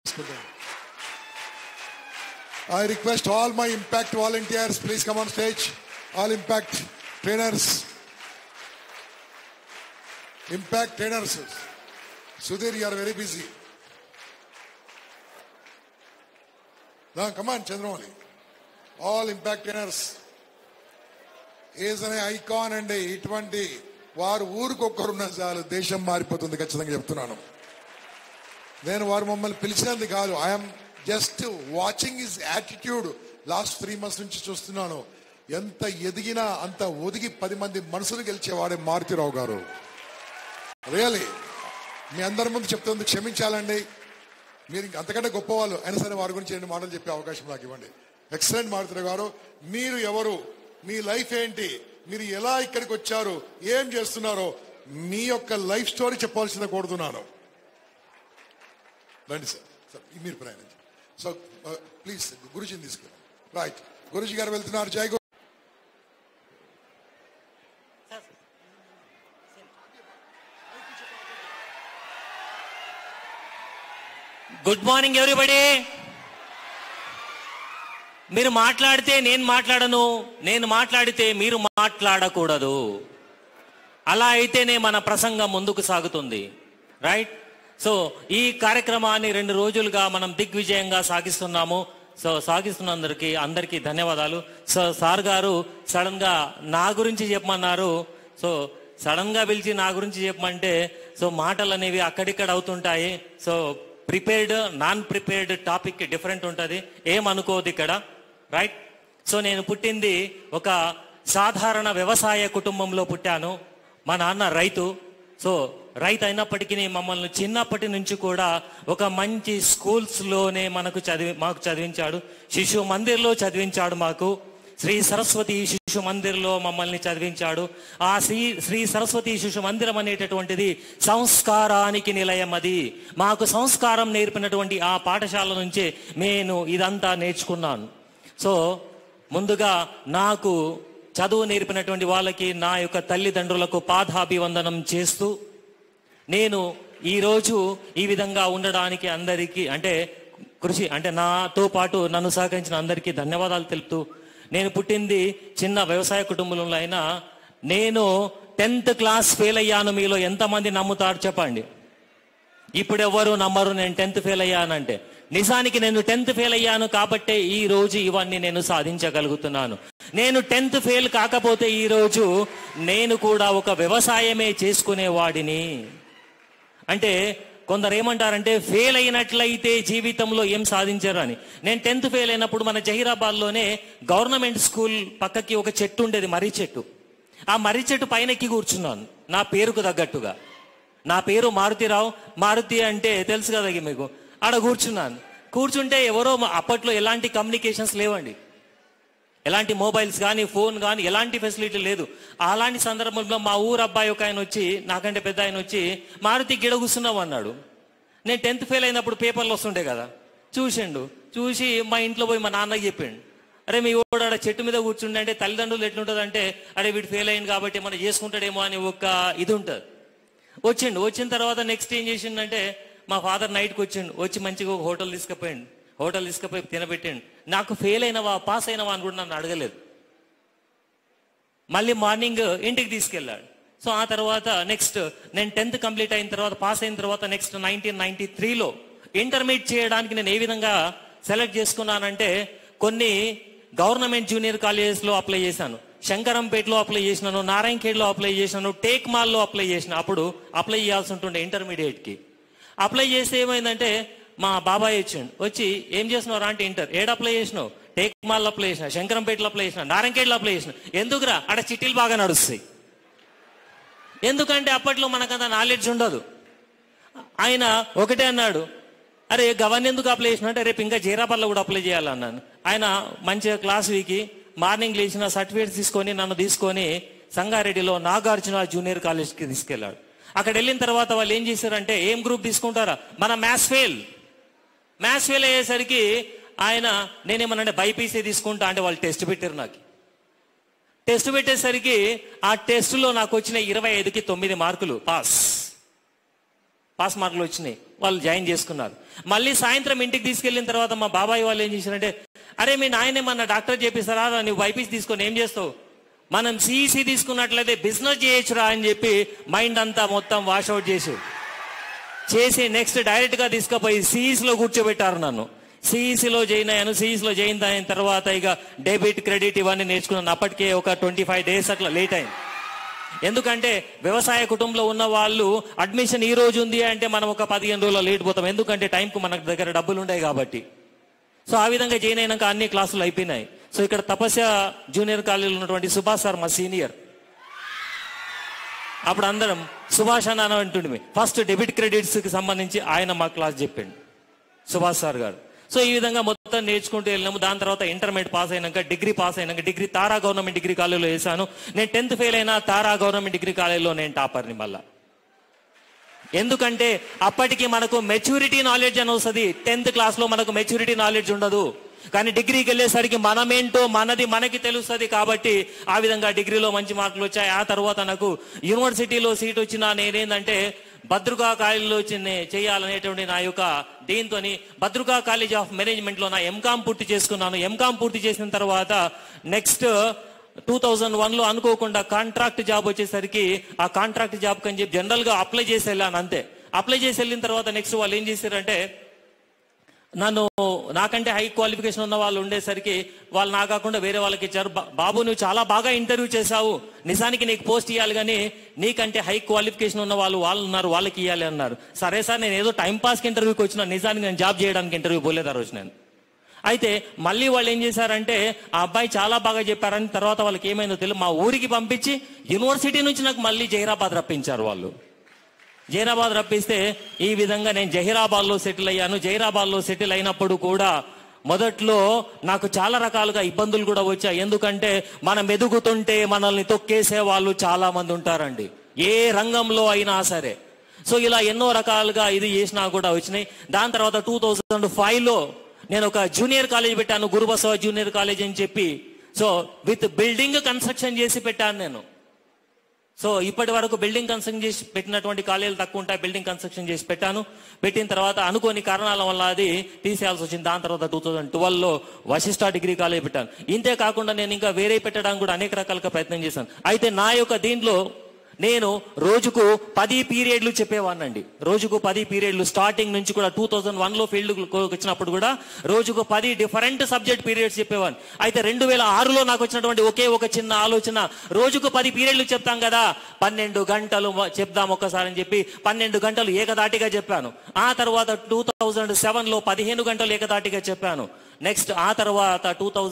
I request all my impact volunteers, please come on stage. All impact trainers. Impact trainers. Sudhir, you are very busy. Now, come on, Chandramali. All impact trainers. Is an icon and ఇటువంటి వారు ఊరికొక్కరున్న చాలు దేశం మారిపోతుంది ఖచ్చితంగా చెప్తున్నాను. నేను వారు మమ్మల్ని పిలిచినంది కాదు, I'm just watching his attitude. Last 3 months నుంచి చూస్తున్నాను. ఎంత ఎదిగినా అంత ఒదిగి 10 మంది మనసులు గెలిచేవాడే మారుతిరావు గారు. రియలీ మీ అందరి ముందు చెప్తుంది, క్షమించాలండి. మీరు అంతకంటే గొప్పవాళ్ళు అయినా సరే వారి గురించి 2 మాటలు చెప్పే అవకాశం నాకు ఇవ్వండి. ఎక్సలెంట్ మారుతిరావు గారు. మీరు ఎవరు, మీ లైఫ్ ఏంటి, మీరు ఎలా ఇక్కడికి వచ్చారు, ఏం చేస్తున్నారో మీ యొక్క లైఫ్ స్టోరీ చెప్పాల్సిందే కోరుతున్నాను. రండి సార్. సార్ మీరు ప్రయాణించండి. సో ప్లీజ్ గురుజీని తీసుకెళ్ళండి. రైట్, గురుజీ గారు వెళ్తున్నారు. జై గురు. Good morning everybody. మీరు మాట్లాడితే నేను మాట్లాడను, నేను మాట్లాడితే మీరు మాట్లాడకూడదు. అలా అయితేనే మన ప్రసంగం ముందుకు సాగుతుంది. రైట్. సో ఈ కార్యక్రమాన్ని 2 రోజులుగా మనం దిగ్విజయంగా సాగిస్తున్నాము. సో అందరికీ ధన్యవాదాలు. సో సార్ గారు సడన్ గా నా గురించి చెప్పమన్నారు. సో సడన్ గా పిలిచి నా గురించి చెప్పమంటే సో మాటలు అనేవి అక్కడిక్కడ అవుతుంటాయి. So prepared non prepared topic different ఉంటుంది, ఏమనుకోదు ఇక్కడ. రైట్. సో నేను పుట్టింది ఒక సాధారణ వ్యవసాయ కుటుంబంలో పుట్టాను. మా నాన్న రైతు. సో రైతు అయినప్పటికీ మమ్మల్ని చిన్నప్పటి నుంచి కూడా ఒక మంచి స్కూల్స్లోనే మాకు చదివించాడు. శిశు మందిర్లో చదివించాడు. మాకు శ్రీ సరస్వతి శిశు మందిర్లో మమ్మల్ని చదివించాడు. ఆ శ్రీ సరస్వతి శిశు మందిరం అనేటటువంటిది సంస్కారానికి నిలయం. అది మాకు సంస్కారం నేర్పినటువంటి ఆ పాఠశాల నుంచే నేను ఇదంతా నేర్చుకున్నాను. సో ముందుగా నాకు చదువు నేర్పినటువంటి వాళ్ళకి నా యొక్క తల్లిదండ్రులకు పాదాభివందనం చేస్తూ నేను ఈరోజు ఈ విధంగా ఉండడానికి అందరికీ నాతో పాటు నన్ను సహకరించిన అందరికీ ధన్యవాదాలు తెలుపుతూ, నేను పుట్టింది చిన్న వ్యవసాయ కుటుంబంలో అయినా నేను 10th క్లాస్ ఫెయిల్ అయ్యాను. మీలో ఎంతమంది నమ్ముతారు చెప్పండి. ఇప్పుడు ఎవరు నమ్మరు నేను 10th ఫెయిల్ అయ్యానంటే. నిజానికి నేను 10th ఫెయిల్ అయ్యాను కాబట్టే ఈ రోజు ఇవన్నీ నేను సాధించగలుగుతున్నాను. నేను 10th ఫెయిల్ కాకపోతే ఈ రోజు నేను కూడా ఒక వ్యవసాయమే చేసుకునేవాడిని. అంటే కొందరు ఏమంటారంటే ఫెయిల్ అయినట్లయితే జీవితంలో ఏం సాధించారు అని. నేను 10th ఫెయిల్ అయినప్పుడు మన జహీరాబాద్లోనే గవర్నమెంట్ స్కూల్ పక్కకి ఒక చెట్టు ఉండేది, మర్రి చెట్టు. ఆ మర్రి చెట్టు పైన ఎక్కి కూర్చున్నాను నా పేరుకు తగ్గట్టుగా. నా పేరు మారుతిరావు. మారుతి అంటే తెలుసు కదా మీకు. ఆడ కూర్చున్నాను. కూర్చుంటే ఎవరో అప్పట్లో ఎలాంటి కమ్యూనికేషన్స్ లేవండి, ఎలాంటి మొబైల్స్ కానీ ఫోన్ కానీ ఎలాంటి ఫెసిలిటీ లేదు. అలాంటి సందర్భంలో మా ఊరు అబ్బాయి ఒక ఆయన వచ్చి, నాకంటే పెద్ద ఆయన వచ్చి, మారుతి గిడ కూర్చున్నావు అన్నాడు. నేను 10th ఫెయిల్ అయినప్పుడు పేపర్లు వస్తుండే కదా, చూసిండు. చూసి మా ఇంట్లో పోయి మా నాన్నకి చెప్పిండు, అరే మీ ఓడు ఆడ చెట్టు మీద కూర్చుండే అంటే తల్లిదండ్రులు ఎట్లుంటుంది అంటే, అరే వీడు ఫెయిల్ అయింది కాబట్టి మనం చేసుకుంటాడేమో అని ఒక ఇది ఉంటుంది. వచ్చిన తర్వాత నెక్స్ట్ ఏం చేసిండంటే మా ఫాదర్ నైట్కి వచ్చి మంచిగా ఒక హోటల్ తీసుకుపోయి తినబెట్టిండు. నాకు ఫెయిల్ అయినవా పాస్ అయినవా అని కూడా నన్ను అడగలేదు. మళ్ళీ మార్నింగ్ ఇంటికి తీసుకెళ్ళాడు. సో ఆ తర్వాత నెక్స్ట్ నేను 10th కంప్లీట్ అయిన తర్వాత పాస్ అయిన తర్వాత నెక్స్ట్ 1993లో ఇంటర్మీడియట్ చేయడానికి నేను ఏ విధంగా సెలెక్ట్ చేసుకున్నానంటే, కొన్ని గవర్నమెంట్ జూనియర్ కాలేజెస్లో అప్లై చేశాను. శంకరంపేటలో అప్లై చేసినాను, నారాయణఖేడ్లో అప్లై చేసినాను, టేక్ మాల్లో అప్లై చేసిన. అప్పుడు అప్లై చేయాల్సి ఉంటుండే ఇంటర్మీడియట్కి. అప్లై చేస్తే ఏమైందంటే మా బాబాయ్ వచ్చి ఏం చేసినావు అంటే, ఇంటర్ ఏడు అప్లై చేసినావు, టేక్ మాల్లో అప్లై చేసిన, శంకరంపేటలో అప్లై చేసిన, నారాయణఖేడ్లో అప్లై చేసిన. ఎందుకురా అక్కడ చిట్టీలు బాగా నడుస్తాయి. ఎందుకంటే అప్పట్లో మనకంత నాలెడ్జ్ ఉండదు. ఆయన ఒకటే అన్నాడు, అరే గవర్నమెంట్ ఎందుకు అప్లై చేసిన అంటే, రేపు ఇంకా జైరాబాద్లో కూడా అప్లై చేయాలన్నాను. ఆయన మంచిగా క్లాస్ వీకి మార్నింగ్ లేచిన సర్టిఫికేట్స్ తీసుకొని నన్ను తీసుకొని సంగారెడ్డిలో నాగార్జున జూనియర్ కాలేజ్కి తీసుకెళ్ళాడు. అక్కడ వెళ్ళిన తర్వాత వాళ్ళు ఏం చేశారంటే, ఏం గ్రూప్ తీసుకుంటారా, మన మ్యాథ్స్ ఫెయిల్ అయ్యేసరికి ఆయన నేనేమన్నా బైపీసీ తీసుకుంటా అంటే వాళ్ళు టెస్ట్ పెట్టారు. నాకు టెస్ట్ పెట్టేసరికి ఆ టెస్టులో నాకు వచ్చిన 25కి 9 మార్కులు పాస్ మార్కులు వచ్చినాయి, వాళ్ళు జాయిన్ చేసుకున్నారు. మళ్ళీ సాయంత్రం ఇంటికి తీసుకెళ్లిన తర్వాత మా బాబాయ్ వాళ్ళు ఏం చేశారంటే, అరే మీ నాయనే మన డాక్టర్ చేపిస్తారా, నువ్వు బైపీసీ తీసుకొని ఏం చేస్తావు, మనం సిఈసి తీసుకున్నట్లయితే బిజినెస్ చేయొచ్చురా అని చెప్పి మైండ్ అంతా మొత్తం వాషౌట్ చేసి నెక్స్ట్ డైరెక్ట్ గా తీసుకుపోయి సిఈసిలో కూర్చోబెట్టారు నన్ను. సిఈసిలో జాయిన్ అయ్యాను. సిఈసిలో జాయిన్ అయిన తర్వాత ఇక డెబిట్ క్రెడిట్ ఇవన్నీ నేర్చుకున్నాను. అప్పటికే ఒక 25 days అట్లా లేట్ అయింది. ఎందుకంటే వ్యవసాయ కుటుంబంలో ఉన్న వాళ్ళు అడ్మిషన్ ఈ రోజు ఉంది అంటే మనం ఒక 15 రోజులు లేట్ పోతాం, ఎందుకంటే టైంకు మన దగ్గర డబ్బులు ఉంటాయి కాబట్టి. సో ఆ విధంగా జాయిన్ అయినాక అన్ని క్లాసులు అయిపోయినాయి. సో ఇక్కడ తపస్య జూనియర్ కాలేజీలో ఉన్నటువంటి సుభాష్ సార్ మా సీనియర్. అప్పుడు అందరం సుభాష్ అని అంటుండే. ఫస్ట్ డెబిట్ క్రెడిట్స్ కి సంబంధించి ఆయన మా క్లాస్ చెప్పిండు, సుభాష్ సార్ గారు. సో ఈ విధంగా మొత్తం నేర్చుకుంటూ వెళ్ళినాము. దాని తర్వాత ఇంటర్మీడియట్ పాస్ అయినాక డిగ్రీ పాస్ అయినాక డిగ్రీ తారా గవర్నమెంట్ డిగ్రీ కాలేజీలో వేసాను. నేను 10th ఫెయిల్ అయినా తారా గవర్నమెంట్ డిగ్రీ కాలేజీలో నేను టాపర్ని మళ్ళా. ఎందుకంటే అప్పటికి మనకు మెచ్యూరిటీ నాలెడ్జ్ అని వస్తుంది. 10th క్లాస్లో మనకు మెచ్యూరిటీ నాలెడ్జ్ ఉండదు, కానీ డిగ్రీకి వెళ్ళేసరికి మనమేంటో మనది మనకి తెలుస్తుంది. కాబట్టి ఆ విధంగా డిగ్రీలో మంచి మార్కులు వచ్చాయి. ఆ తర్వాత నాకు యూనివర్సిటీలో సీట్ వచ్చినా నేనేందంటే భద్రకా కాలేజీలో చేయాలనేటువంటి నా యొక్క దీంతో భద్రకా కాలేజ్ ఆఫ్ మేనేజ్మెంట్ లో నా ఎంకామ్ పూర్తి చేసుకున్నాను. ఎంకామ్ పూర్తి చేసిన తర్వాత నెక్స్ట్ 2001లో అనుకోకుండా కాంట్రాక్ట్ జాబ్ వచ్చేసరికి ఆ కాంట్రాక్ట్ జాబ్ కని చెప్పి జనరల్ గా అప్లై చేసి వెళ్ళాను అంతే. అప్లై చేసి వెళ్ళిన తర్వాత నెక్స్ట్ వాళ్ళు ఏం చేశారంటే, నాకంటే హై క్వాలిఫికేషన్ ఉన్న వాళ్ళు ఉండేసరికి వాళ్ళు నా కాకుండా వేరే వాళ్ళకి ఇచ్చారు. బాబు నువ్వు చాలా బాగా ఇంటర్వ్యూ చేశావు, నిజానికి నీకు పోస్ట్ ఇవ్వాలి, కానీ నీకంటే హై క్వాలిఫికేషన్ ఉన్న వాళ్ళు ఉన్నారు, వాళ్ళకి ఇవ్వాలి అన్నారు. సరే సార్, నేను ఏదో టైం పాస్కి ఇంటర్వ్యూకి వచ్చిన, నిజానికి నేను జాబ్ చేయడానికి ఇంటర్వ్యూ పోలేదు ఆ రోజు నేను. అయితే మళ్ళీ వాళ్ళు ఏం చేశారంటే, ఆ అబ్బాయి చాలా బాగా చెప్పారని తర్వాత వాళ్ళకి ఏమైందో తెలియదు, మా ఊరికి పంపించి యూనివర్సిటీ నుంచి నాకు మళ్ళీ జహీరాబాద్ రప్పించారు వాళ్ళు. జహీరాబాద్ రప్పిస్తే ఈ విధంగా నేను జహీరాబాద్లో సెటిల్ అయ్యాను. జహీరాబాద్లో సెటిల్ అయినప్పుడు కూడా మొదట్లో నాకు చాలా రకాలుగా ఇబ్బందులు కూడా వచ్చాయి. ఎందుకంటే మనం ఎదుగుతుంటే మనల్ని తొక్కేసే వాళ్ళు చాలా మంది ఉంటారండి, ఏ రంగంలో అయినా సరే. సో ఇలా ఎన్నో రకాలుగా ఇది చేసినా కూడా వచ్చినాయి. దాని తర్వాత 2005లో నేను ఒక జూనియర్ కాలేజ్ పెట్టాను, గురుబసవ జూనియర్ కాలేజ్ అని చెప్పి. సో విత్ బిల్డింగ్ కన్స్ట్రక్షన్ చేసి పెట్టాను నేను. సో ఇప్పటి వరకు బిల్డింగ్ కన్స్ట్రక్షన్ చేసి పెట్టినటువంటి కాలేజీలు తక్కువ ఉంటాయి. బిల్డింగ్ కన్స్ట్రక్షన్ చేసి పెట్టాను. పెట్టిన తర్వాత అనుకోని కారణాల వల్ల అది తీసేయాల్సి వచ్చింది. దాని తర్వాత 2012లో వశిష్ఠ డిగ్రీ కాలేజ్ పెట్టాను. ఇంతే కాకుండా నేను ఇంకా వేరే పెట్టడానికి కూడా అనేక రకాలుగా ప్రయత్నం చేశాను. అయితే నా యొక్క దీంట్లో నేను రోజుకు 10 పీరియడ్లు చెప్పేవాడినండి. రోజుకు 10 పీరియడ్లు స్టార్టింగ్ నుంచి కూడా 2001లో ఫీల్డ్ వచ్చినప్పుడు కూడా రోజుకు 10 డిఫరెంట్ సబ్జెక్ట్ పీరియడ్స్ చెప్పేవాడిని. అయితే 2006లో నాకు వచ్చినటువంటి ఒకే ఒక చిన్న ఆలోచన, రోజుకు 10 పీరియడ్లు చెప్తాం కదా, 12 గంటలు చెప్దాం ఒక్కసారి అని చెప్పి 12 గంటలు ఏకదాటిగా చెప్పాను. ఆ తర్వాత 2007లో 15 గంటలు ఏకదాటిగా చెప్పాను. నెక్స్ట్ ఆ తర్వాత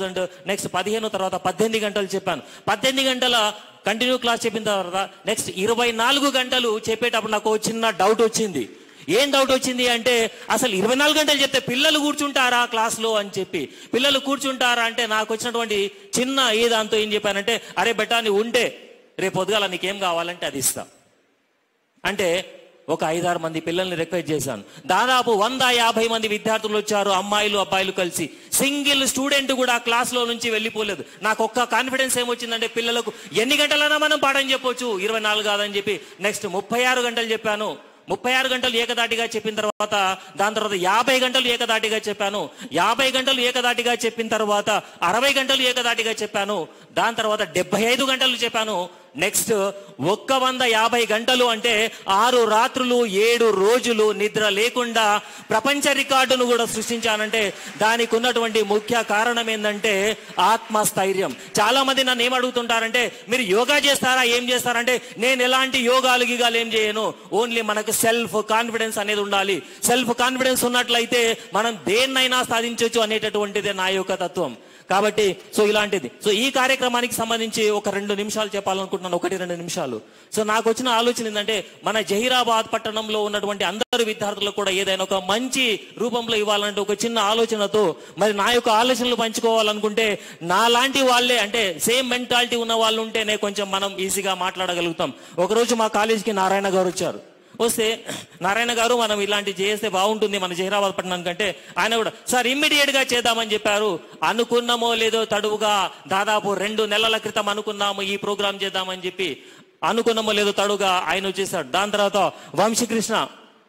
15 తర్వాత 18 గంటలు చెప్పాను. 18 గంటల కంటిన్యూ క్లాస్ చెప్పిన తర్వాత నెక్స్ట్ 24 గంటలు చెప్పేటప్పుడు నాకు చిన్న డౌట్ వచ్చింది. ఏం డౌట్ వచ్చింది అంటే, అసలు 24 గంటలు చెప్తే పిల్లలు కూర్చుంటారా క్లాస్లో అని చెప్పి. పిల్లలు కూర్చుంటారా అంటే నాకు వచ్చినటువంటి చిన్న దాంతో ఏం చెప్పానంటే, అరే బెటా నీ ఉంటే రేపు పొద్దుగాల నీకేం కావాలంటే అది ఇస్తా అంటే ఒక 5-6 మంది పిల్లల్ని రిక్వెస్ట్ చేశాను. దాదాపు 150 మంది విద్యార్థులు వచ్చారు, అమ్మాయిలు అబ్బాయిలు కలిసి. సింగిల్ స్టూడెంట్ కూడా క్లాస్లో నుంచి వెళ్ళిపోలేదు. నాకు ఒక్క కాన్ఫిడెన్స్ ఏమొచ్చిందంటే, పిల్లలకు ఎన్ని గంటలైనా మనం పాఠం చెప్పొచ్చు, 24 కాదని చెప్పి నెక్స్ట్ 36 గంటలు చెప్పాను. 36 గంటలు ఏకదాటిగా చెప్పిన తర్వాత దాని తర్వాత 50 గంటలు ఏకదాటిగా చెప్పాను. 50 గంటలు ఏకదాటిగా చెప్పిన తర్వాత 60 గంటలు ఏకదాటిగా చెప్పాను. దాని తర్వాత 75 గంటలు చెప్పాను. నెక్స్ట్ 150 గంటలు అంటే 6 రాత్రులు 7 రోజులు నిద్ర లేకుండా ప్రపంచ రికార్డును కూడా సృష్టించానంటే దానికి ఉన్నటువంటి ముఖ్య కారణం ఏంటంటే ఆత్మస్థైర్యం. చాలా మంది నన్ను ఏం అడుగుతుంటారంటే, మీరు యోగా చేస్తారా, ఏం చేస్తారంటే, నేను ఎలాంటి యోగాలు గిగాలు ఏం చేయను. ఓన్లీ మనకు సెల్ఫ్ కాన్ఫిడెన్స్ అనేది ఉండాలి. సెల్ఫ్ కాన్ఫిడెన్స్ ఉన్నట్లయితే మనం దేన్నైనా సాధించవచ్చు అనేటటువంటిదే నా యొక్క తత్వం. కాబట్టి సో ఇలాంటిది. సో ఈ కార్యక్రమానికి సంబంధించి ఒక 2 నిమిషాలు చెప్పాలనుకుంటున్నాను, 1-2 నిమిషాలు. సో నాకు వచ్చిన ఆలోచన ఏంటంటే, మన జహీరాబాద్ పట్టణంలో ఉన్నటువంటి అందరు విద్యార్థులకు కూడా ఏదైనా ఒక మంచి రూపంలో ఇవ్వాలంటే ఒక చిన్న ఆలోచనతో మరి నా యొక్క ఆలోచనలు పంచుకోవాలనుకుంటే, నా లాంటి వాళ్ళే అంటే సేమ్ మెంటాలిటీ ఉన్న వాళ్ళు ఉంటేనే కొంచెం మనం ఈజీగా మాట్లాడగలుగుతాం. ఒకరోజు మా కాలేజీకి నారాయణ గారు వచ్చారు. వస్తే నారాయణ గారు మనం ఇలాంటి చేస్తే బాగుంటుంది మన జహీరాబాద్ పట్టణానికి అంటే, ఆయన కూడా సార్ ఇమ్మీడియట్ గా చేద్దామని చెప్పారు. అనుకున్నామో లేదో తడువుగా దాదాపు 2 నెలల క్రితం అనుకున్నాము ఈ ప్రోగ్రాం చేద్దామని చెప్పి. అనుకున్నామో లేదో తడుగా ఆయన వచ్చేసాడు. దాని తర్వాత వంశీకృష్ణ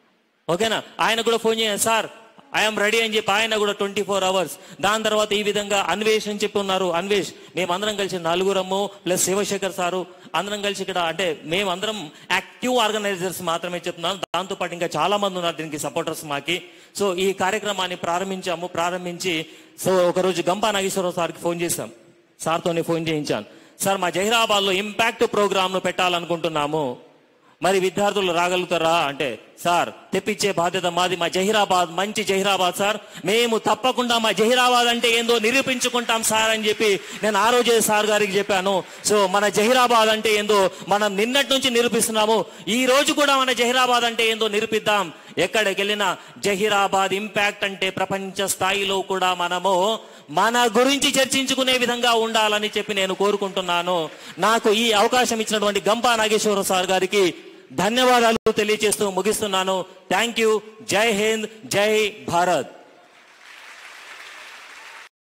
ఓకేనా? ఆయన కూడా ఫోన్ చేయండి, సార్ ఐఎమ్ రెడీ అని చెప్పి ఆయన కూడా 24 hours. దాని తర్వాత ఈ విధంగా అన్వేష్ అని చెప్పి ఉన్నారు. అన్వేష్ మేమందరం కలిసి నలుగురము ప్లస్ శివశేఖర్ సారు అందరం కలిసి ఇక్కడ, అంటే మేమందరం యాక్టివ్ ఆర్గనైజర్స్ మాత్రమే చెప్తున్నాను. దాంతోపాటు ఇంకా చాలా మంది ఉన్నారు దీనికి సపోర్టర్స్ మాకి. సో ఈ కార్యక్రమాన్ని ప్రారంభించి సో ఒకరోజు గంపా నాగేశ్వరరావు సార్కి ఫోన్ చేశాం, సార్తోనే ఫోన్ చేయించాను. సార్ మా జహీరాబాద్లో ఇంపాక్ట్ ప్రోగ్రామ్ను పెట్టాలనుకుంటున్నాము, మరి విద్యార్థులు రాగలుగుతారా అంటే, సార్ తెప్పించే బాధ్యత మాది, మా జహీరాబాద్ మంచి జహీరాబాద్ సార్, మేము తప్పకుండా మా జహీరాబాద్ అంటే ఏందో నిరూపించుకుంటాం సార్ అని చెప్పి నేను ఆ రోజే సార్ గారికి చెప్పాను. సో మన జహీరాబాద్ అంటే ఏందో మనం నిన్నటి నుంచి నిరూపిస్తున్నాము, ఈ రోజు కూడా మన జహీరాబాద్ అంటే ఏందో నిరూపిద్దాం. ఎక్కడికి వెళ్ళినా జహీరాబాద్ ఇంపాక్ట్ అంటే ప్రపంచ స్థాయిలో కూడా మనము మన గురించి చర్చించుకునే విధంగా ఉండాలని చెప్పి నేను కోరుకుంటున్నాను. నాకు ఈ అవకాశం ఇచ్చినటువంటి గంపా నాగేశ్వరరావు సార్ గారికి ధన్యవాదాలు తెలియజేస్తూ ముగిస్తున్నాను. Thank you. జై హింద్, జై భారత్.